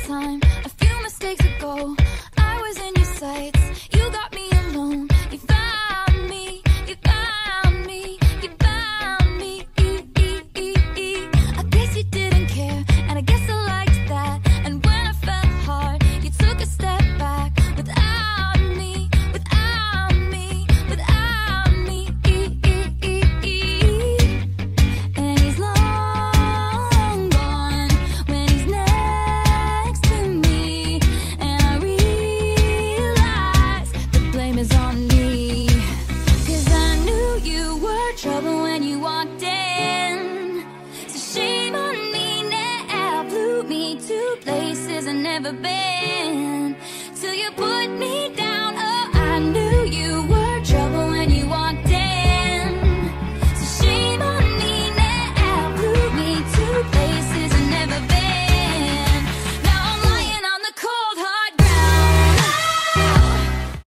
time, a few mistakes ago, I was in your sights. You got me alone. You found me. You found me. You found me. I guess you didn't care, and I guess I liked that. And when I fell hard, you took a step back. Without me, without me, without me. And he's long gone when he's next to me. And I realize the blame is on me. 'Cause I knew you were trouble when you walked in. So shame on me now, blew me to places I've never been. Till you put me